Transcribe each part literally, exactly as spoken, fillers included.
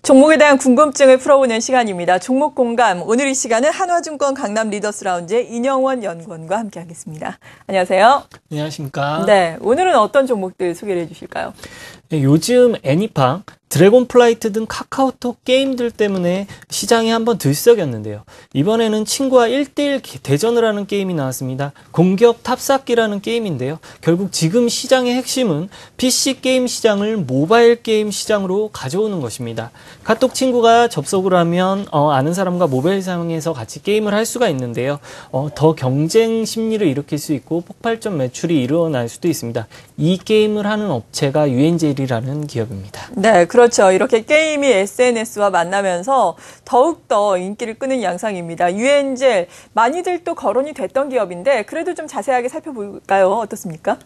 종목에 대한 궁금증을 풀어보는 시간입니다. 종목 공감. 오늘 이 시간은 한화증권 강남 리더스 라운지의 인영원 연구원과 함께하겠습니다. 안녕하세요. 안녕하십니까. 네, 오늘은 어떤 종목들 소개를 해주실까요? 네, 요즘 애니팡, 드래곤플라이트 등 카카오톡 게임들 때문에 시장이 한번 들썩였는데요. 이번에는 친구와 일 대일 대전을 하는 게임이 나왔습니다. 공격 탑쌓기라는 게임인데요. 결국 지금 시장의 핵심은 피씨 게임 시장을 모바일 게임 시장으로 가져오는 것입니다. 카톡 친구가 접속을 하면 어, 아는 사람과 모바일상에서 같이 게임을 할 수가 있는데요. 어, 더 경쟁 심리를 일으킬 수 있고 폭발적 매출이 일어날 수도 있습니다. 이 게임을 하는 업체가 유엔젤이라는 기업입니다. 네, 그렇죠. 이렇게 게임이 에스엔에스와 만나면서 더욱더 인기를 끄는 양상입니다. 유엔젤, 많이들 또 거론이 됐던 기업인데 그래도 좀 자세하게 살펴볼까요? 어떻습니까?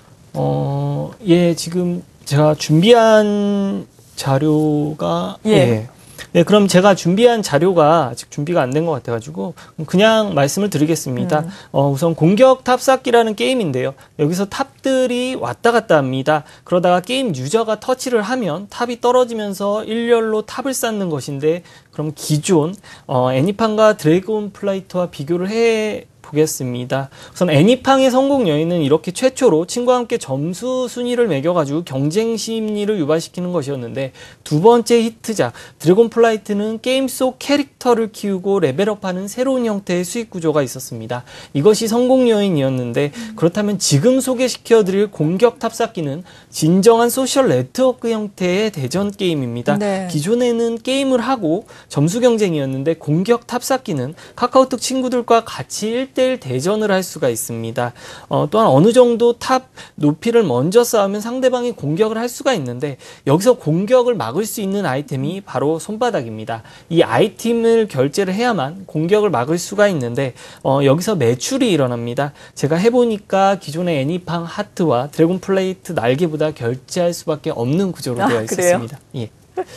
어, 예, 지금 제가 준비한 자료가 예. 예. 네, 그럼 제가 준비한 자료가 아직 준비가 안 된 것 같아가지고 그냥 말씀을 드리겠습니다. 음. 어, 우선 공격 탑쌓기라는 게임인데요. 여기서 탑들이 왔다 갔다 합니다. 그러다가 게임 유저가 터치를 하면 탑이 떨어지면서 일렬로 탑을 쌓는 것인데, 그럼 기존 어, 애니팡과 드래곤플라이트와 비교를 해 보겠습니다. 우선 애니팡의 성공 요인은 이렇게 최초로 친구와 함께 점수 순위를 매겨가지고 경쟁 심리를 유발시키는 것이었는데, 두 번째 히트작 드래곤플라이트는 게임 속 캐릭터를 키우고 레벨업하는 새로운 형태의 수익 구조가 있었습니다. 이것이 성공 요인이었는데, 그렇다면 지금 소개시켜드릴 공격 탑쌓기는 진정한 소셜 네트워크 형태의 대전 게임입니다. 네. 기존에는 게임을 하고 점수 경쟁이었는데, 공격 탑쌓기는 카카오톡 친구들과 같이 일 대일 대전을 할 수가 있습니다. 어, 또한 어느 정도 탑 높이를 먼저 쌓으면 상대방이 공격을 할 수가 있는데, 여기서 공격을 막을 수 있는 아이템이 바로 손바닥입니다. 이 아이템을 결제를 해야만 공격을 막을 수가 있는데, 어, 여기서 매출이 일어납니다. 제가 해보니까 기존의 애니팡 하트와 드래곤플레이트 날개보다 결제할 수밖에 없는 구조로 되어 아, 있었습니다. 예.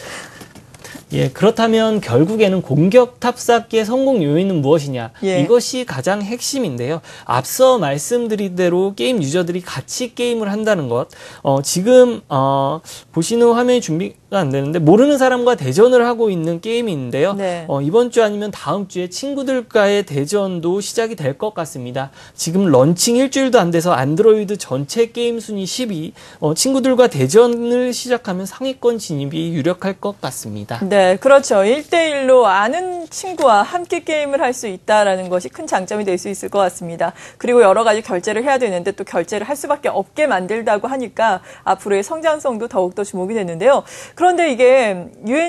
예, 그렇다면 결국에는 공격 탑쌓기의 성공 요인은 무엇이냐? 예. 이것이 가장 핵심인데요. 앞서 말씀드린 대로 게임 유저들이 같이 게임을 한다는 것. 어, 지금 어, 보시는 화면이 준비가 안 되는데, 모르는 사람과 대전을 하고 있는 게임인데요. 네. 어, 이번 주 아니면 다음 주에 친구들과의 대전도 시작이 될 것 같습니다. 지금 런칭 일주일도 안 돼서 안드로이드 전체 게임 순위 십 위, 어, 친구들과 대전을 시작하면 상위권 진입이 유력할 것 같습니다. 네, 그렇죠. 일 대일로 아는 친구와 함께 게임을 할 수 있다는 것이 큰 장점이 될 수 있을 것 같습니다. 그리고 여러 가지 결제를 해야 되는데 또 결제를 할 수밖에 없게 만들다고 하니까 앞으로의 성장성도 더욱더 주목이 되는데요. 그런데 이게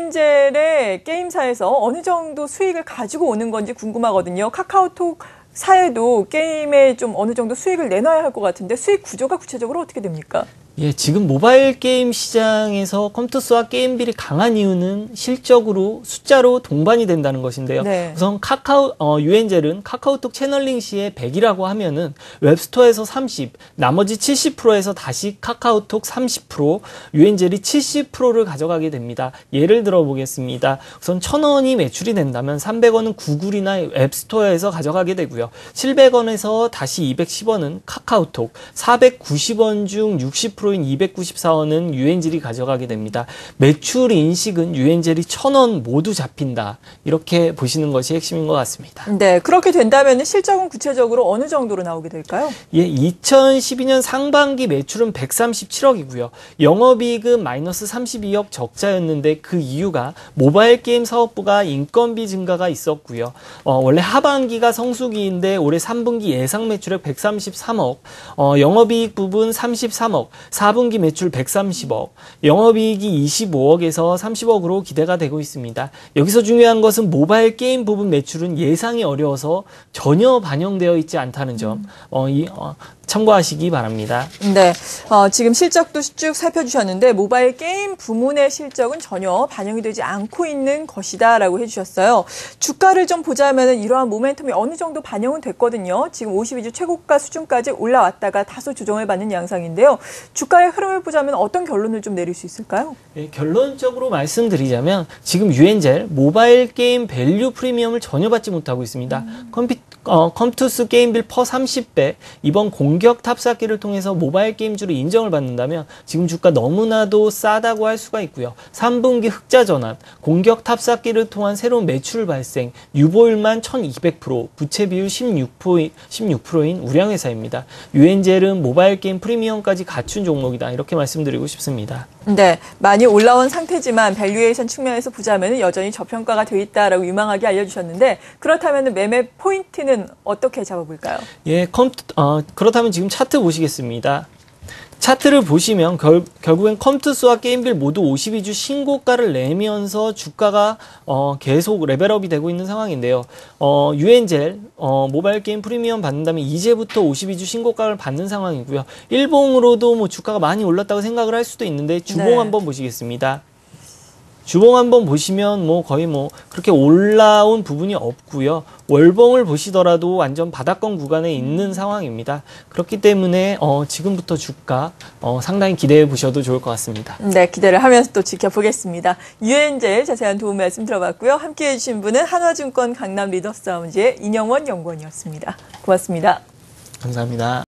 유엔젤의 게임사에서 어느 정도 수익을 가지고 오는 건지 궁금하거든요. 카카오톡 사에도 게임에 좀 어느 정도 수익을 내놔야 할 것 같은데 수익 구조가 구체적으로 어떻게 됩니까? 예, 지금 모바일 게임 시장에서 컴투스와 게임빌이 강한 이유는 실적으로 숫자로 동반이 된다는 것인데요. 네. 우선 카카오 어, 유엔젤은 카카오톡 채널링 시에 백이라고 하면은 웹스토어에서 삼십, 나머지 칠십 퍼센트에서 다시 카카오톡 삼십 퍼센트, 유엔젤이 칠십 퍼센트를 가져가게 됩니다. 예를 들어 보겠습니다. 우선 천 원이 매출이 된다면 삼백 원은 구글이나 앱스토어에서 가져가게 되고요. 칠백 원에서 다시 이백십 원은 카카오톡, 사백구십 원 중 육십 퍼센트인 이백구십사 원은 유엔젤이 가져가게 됩니다. 매출 인식은 유엔젤이 천 원 모두 잡힌다, 이렇게 보시는 것이 핵심인 것 같습니다. 네, 그렇게 된다면 실적은 구체적으로 어느 정도로 나오게 될까요? 예, 이천십이 년 상반기 매출은 백삼십칠 억이고요. 영업이익은 마이너스 삼십이 억 적자였는데, 그 이유가 모바일 게임 사업부가 인건비 증가가 있었고요. 어, 원래 하반기가 성수기인데 올해 삼 분기 예상 매출액 백삼십삼 억, 어, 영업이익 부분 삼십삼 억, 사 분기 매출 백삼십 억, 영업이익이 이십오 억에서 삼십 억으로 기대가 되고 있습니다. 여기서 중요한 것은 모바일 게임 부분 매출은 예상이 어려워서 전혀 반영되어 있지 않다는 점, 어, 이, 어, 참고하시기 바랍니다. 네, 어, 지금 실적도 쭉 살펴주셨는데 모바일 게임 부문의 실적은 전혀 반영이 되지 않고 있는 것이다라고 해주셨어요. 주가를 좀 보자면 이러한 모멘텀이 어느 정도 반영은 됐거든요. 지금 오십이 주 최고가 수준까지 올라왔다가 다소 조정을 받는 양상인데요. 주가의 흐름을 보자면 어떤 결론을 좀 내릴 수 있을까요? 네, 결론적으로 말씀드리자면 지금 유엔젤 모바일 게임 밸류 프리미엄을 전혀 받지 못하고 있습니다. 음. 컴피, 어, 컴투스 게임빌 퍼 삼십 배, 이번 공개 공격 탑쌓기를 통해서 모바일 게임주로 인정을 받는다면 지금 주가 너무나도 싸다고 할 수가 있고요. 삼 분기 흑자 전환, 공격 탑쌓기를 통한 새로운 매출 발생, 유보율만 천이백 퍼센트, 부채 비율 십육 퍼센트인 우량회사입니다. 유엔젤은 모바일 게임 프리미엄까지 갖춘 종목이다. 이렇게 말씀드리고 싶습니다. 네, 많이 올라온 상태지만 밸류에이션 측면에서 보자면 여전히 저평가가 돼 있다라고 유망하게 알려주셨는데 그렇다면 매매 포인트는 어떻게 잡아볼까요? 예, 컴퓨, 어, 그렇다면 지금 차트 보시겠습니다. 차트를 보시면 결, 결국엔 컴투스와 게임빌 모두 오십이 주 신고가를 내면서 주가가 어, 계속 레벨업이 되고 있는 상황인데요. 어, 유엔젤 어, 모바일 게임 프리미엄 받는다면 이제부터 오십이 주 신고가를 받는 상황이고요. 일봉으로도 뭐 주가가 많이 올랐다고 생각을 할 수도 있는데 주봉 네. 한번 보시겠습니다. 주봉 한번 보시면 뭐 거의 뭐 그렇게 올라온 부분이 없고요. 월봉을 보시더라도 완전 바닥권 구간에 있는 상황입니다. 그렇기 때문에 어, 지금부터 주가 어, 상당히 기대해 보셔도 좋을 것 같습니다. 네, 기대를 하면서 또 지켜보겠습니다. 유엔젤 자세한 도움 말씀 들어봤고요. 함께해 주신 분은 한화증권 강남 리더스 라운지의 인영원 연구원이었습니다. 고맙습니다. 감사합니다.